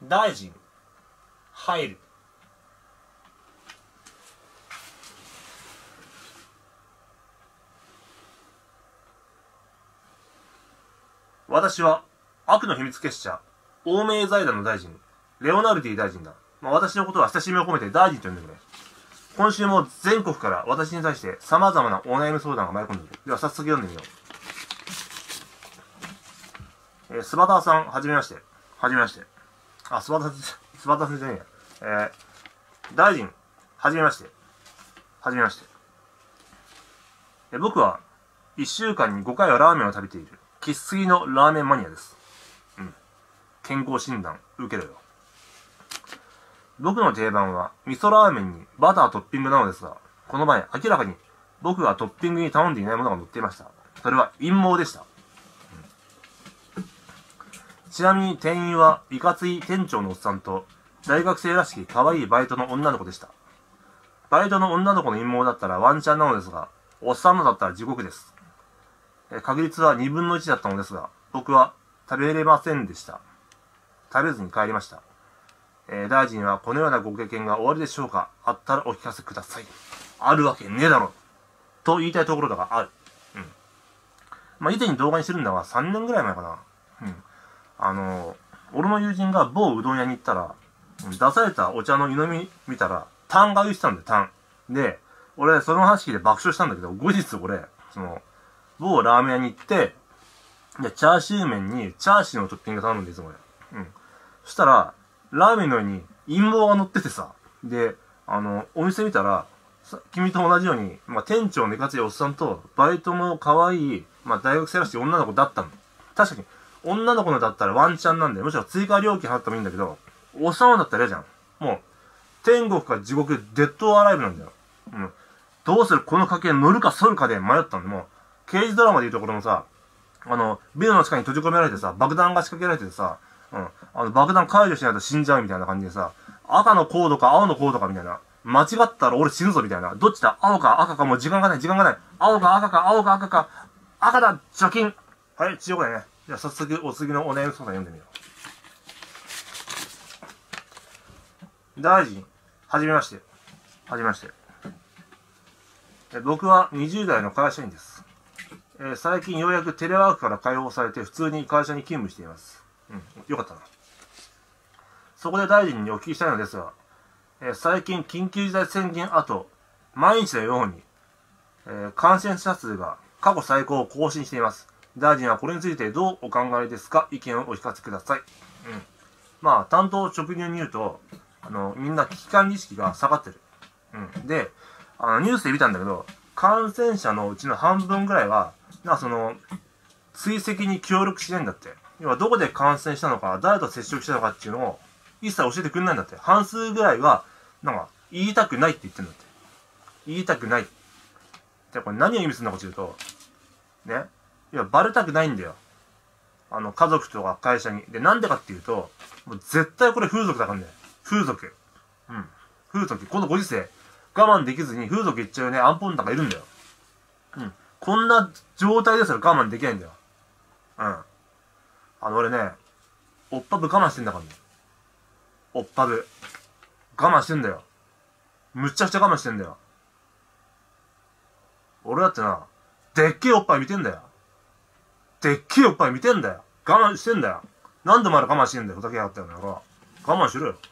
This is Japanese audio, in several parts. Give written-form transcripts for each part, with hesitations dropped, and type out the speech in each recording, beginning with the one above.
大臣、入る。私は、悪の秘密結社、欧米財団の大臣、レオナルディ大臣だ。私のことは親しみを込めて大臣と呼んでくれ。今週も全国から私に対して様々なお悩み相談が舞い込んでいる。では早速読んでみよう。スバターさん、はじめまして。はじめまして。スバターさんじゃねえや。大臣、はじめまして。はじめまして。僕は、1週間に5回はラーメンを食べている、生粋のラーメンマニアです。健康診断、受けろよ。僕の定番は、味噌ラーメンにバタートッピングなのですが、この前、明らかに僕がトッピングに頼んでいないものが載っていました。それは陰謀でした。ちなみに店員はいかつい店長のおっさんと、大学生らしき可愛いバイトの女の子でした。バイトの女の子の陰謀だったらワンチャンなのですが、おっさんのだったら地獄です。確率は2分の1だったのですが、僕は食べれませんでした。食べずに帰りました。大臣はこのようなご経験がおありでしょうか？あったらお聞かせください。あるわけねえだろと言いたいところだがある。以前に動画にしてるんだが、3年ぐらい前かな。俺の友人が某うどん屋に行ったら、出されたお茶の湯飲み見たら、タンが言ってたんだよ、タン。で、俺、その話聞いて爆笑したんだけど、後日俺、某ラーメン屋に行って、で、チャーシュー麺にチャーシューのトッピング頼むんですよ、俺。そしたら、ラーメンの上に陰謀が乗っててさ、で、お店見たら、君と同じように、店長のいかついおっさんと、バイトの可愛い、大学生らしい女の子だったの。確かに、女の子のだったらワンチャンなんだよ。むしろ追加料金払ってもいいんだけど、おっさんのだったら嫌じゃん。もう、天国か地獄、デッドアライブなんだよ。どうするこの家系乗るか反るかで迷ったんで、もう、刑事ドラマでいうところのさ、ビルの地下に閉じ込められてさ、爆弾が仕掛けられてさ、爆弾解除しないと死んじゃうみたいな感じでさ、赤のコードか青のコードかみたいな。間違ったら俺死ぬぞみたいな。どっちだ青か赤かもう時間がない、時間がない。青か赤か青か赤か。赤だ除菌はい、千代子だね。じゃあ早速お次のお悩み相談読んでみよう。大臣、はじめまして。はじめまして。僕は20代の会社員です。最近ようやくテレワークから解放されて普通に会社に勤務しています。よかったな。そこで大臣にお聞きしたいのですが、最近緊急事態宣言後、毎日のように、感染者数が過去最高を更新しています。大臣はこれについてどうお考えですか？意見をお聞かせください。担当直入に言うと、みんな危機管理意識が下がってる。で、ニュースで見たんだけど、感染者のうちの半分ぐらいは、追跡に協力しないんだって。要はどこで感染したのか、誰と接触したのかっていうのを一切教えてくれないんだって。半数ぐらいは、言いたくないって言ってんだって。言いたくない。じゃあこれ何を意味するのかというと、ね。いや、バレたくないんだよ。家族とか会社に。で、なんでかっていうと、もう絶対これ風俗だからね。風俗。風俗。このご時世、我慢できずに風俗行っちゃうね、アンポンタがいるんだよ。こんな状態ですら我慢できないんだよ。俺ね、おっぱぶ我慢してんだからね。おっぱぶ。我慢してんだよ。むっちゃくちゃ我慢してんだよ。俺だってな、でっけえおっぱい見てんだよ。でっけえおっぱい見てんだよ。我慢してんだよ。なんでお前ら我慢してんだよ。ふざけやがったよな。我慢しろよ。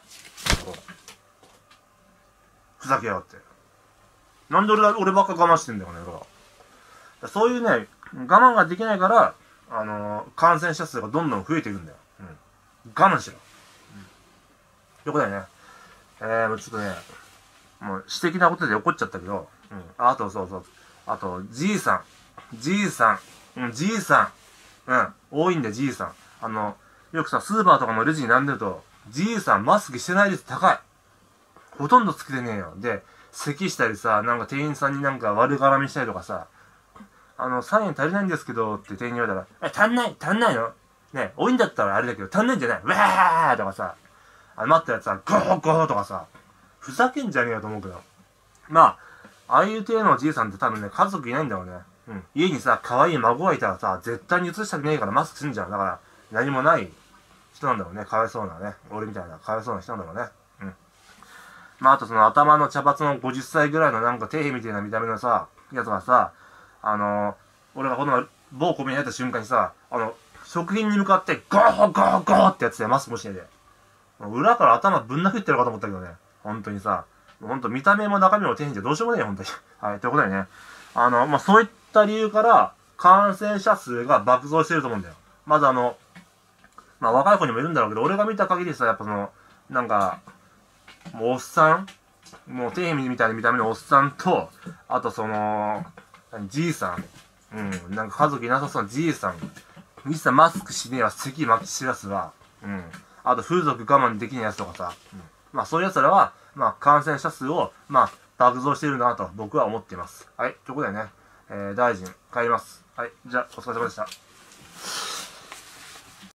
ふざけやがって。なんで俺ばっか我慢してんだよ、このそういうね、我慢ができないから、感染者数がどんどん増えていくんだよ。我慢しろ。よくだよね。ちょっとね、もう私的なことで怒っちゃったけど、あと、あと、じいさん、多いんだよ、じいさん。よくさ、スーパーとかのレジに並んでると、じいさんマスクしてない率高い。ほとんどつけてねえよ。で、咳したりさ、店員さんに悪絡みしたりとかさ、3円足りないんですけど、って店員に言われたら、足んないのね、多いんだったらあれだけど、足んないんじゃないうわーとかさ、待ったやつは、ゴーゴーとかさ、ふざけんじゃねえよと思うけど。ああいう程度のじいさんって多分ね、家族いないんだろうね。家にさ、可愛い孫がいたらさ、絶対に移したくねえからマスクすんじゃん。だから、何もない人なんだろうね。かわいそうなね。俺みたいなかわいそうな人なんだろうね。うん。まあ、あとその頭の茶髪の50歳ぐらいのなんか底辺みたいな見た目のさ、やつがさ、俺がこの某コンビニに入った瞬間にさ、食品に向かってゴーゴーゴーってやつでマスクもしねえで。裏から頭ぶん殴ってるかと思ったけどね。本当にさ。本当見た目も中身も底辺じゃどうしようもねえよ、本当に。はい、ということでね。まあ、そういった理由から、感染者数が爆増してると思うんだよ。まずまあ、若い子にもいるんだろうけど、俺が見た限りさ、やっぱなんか、もうおっさんもう底辺みたいな見た目のおっさんと、あとじいさん。うん、なんか家族いなさそうなじいさん。一切マスクしねえわ、咳まき散らすわ。うん。あと風俗我慢できないやつとかさ。うん、まあそういう奴らは、まあ感染者数を、まあ爆増しているなと僕は思っています。はい。ということでね、大臣帰ります。はい。じゃあ、お疲れ様でした。